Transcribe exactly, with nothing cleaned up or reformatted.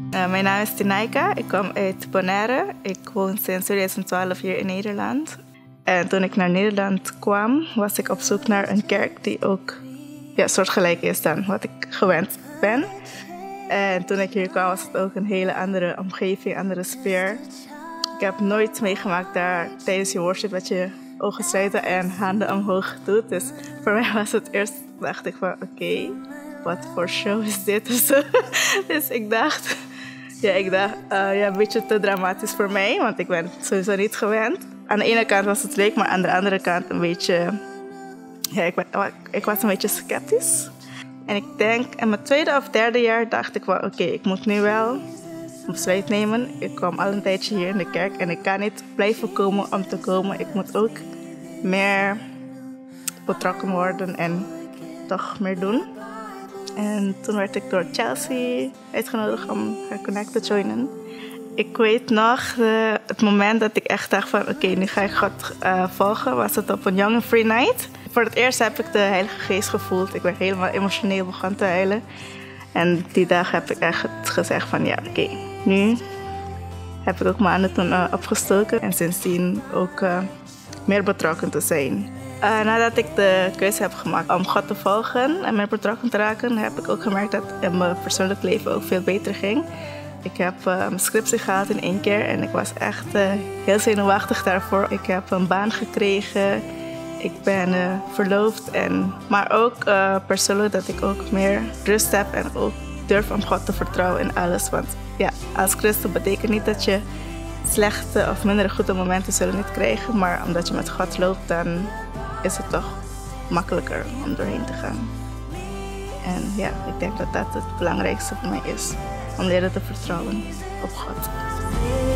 Uh, mijn naam is Tinaika, ik kom uit Bonaire. Ik woon sinds twintig twaalf hier in Nederland. En toen ik naar Nederland kwam, was ik op zoek naar een kerk die ook ja, soortgelijk is dan wat ik gewend ben. En toen ik hier kwam, was het ook een hele andere omgeving, een andere sfeer. Ik heb nooit meegemaakt daar tijdens je worship dat je ogen sluiten en handen omhoog doet. Dus voor mij was het eerst, dacht ik van oké, okay, wat voor show is dit? Dus ik dacht, ja, ik dacht uh, ja, een beetje te dramatisch voor mij, want ik ben het sowieso niet gewend. Aan de ene kant was het leuk, maar aan de andere kant een beetje, ja, ik, ik was een beetje sceptisch. En ik denk, in mijn tweede of derde jaar dacht ik van oké, okay, ik moet nu wel een besluit nemen. Ik kwam al een tijdje hier in de kerk en ik kan niet blijven komen om te komen. Ik moet ook meer betrokken worden en toch meer doen. En toen werd ik door Chelsea uitgenodigd om haar Connect te joinen. Ik weet nog uh, het moment dat ik echt dacht van oké, okay, nu ga ik God uh, volgen. Was het op een Young and Free Night. Voor het eerst heb ik de Heilige Geest gevoeld. Ik ben helemaal emotioneel begonnen te huilen. En die dag heb ik echt gezegd van ja, oké, okay, nu heb ik ook maanden toen uh, opgestoken. En sindsdien ook uh, meer betrokken te zijn. Uh, nadat ik de keuze heb gemaakt om God te volgen en meer betrokken te raken, heb ik ook gemerkt dat in mijn persoonlijk leven ook veel beter ging. Ik heb uh, mijn scriptie gehaald in één keer en ik was echt uh, heel zenuwachtig daarvoor. Ik heb een baan gekregen, ik ben uh, verloofd, en, maar ook uh, persoonlijk dat ik ook meer rust heb en ook durf om God te vertrouwen in alles. Want ja, als christen betekent niet dat je slechte of minder goede momenten zullen niet krijgen, maar omdat je met God loopt, dan is het toch makkelijker om doorheen te gaan. En ja, ik denk dat dat het belangrijkste voor mij is. Om leren te vertrouwen op God.